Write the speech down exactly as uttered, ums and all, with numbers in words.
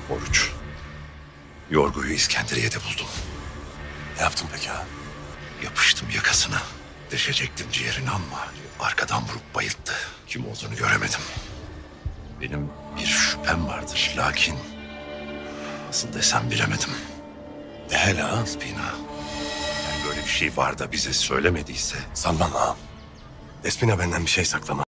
Oruç. Yorgo'yu İskenderiye'de buldum. Ne yaptın peki ha? Yapıştım yakasına. Deşecektim ciğerini ama arkadan vurup bayılttı. Kim olduğunu göremedim. Benim bir şüphem vardır lakin nasıl desem bilemedim. De hele ha? Spina. Yani böyle bir şey var da bize söylemediyse Sanmam ha. Despina benden bir şey saklamaz.